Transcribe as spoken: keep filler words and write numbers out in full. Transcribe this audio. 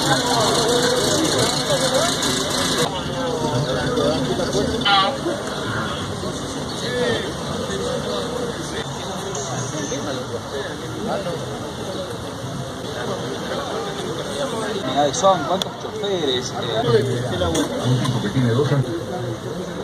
Son cuántos choferes. Eh. Un tipo que tiene dos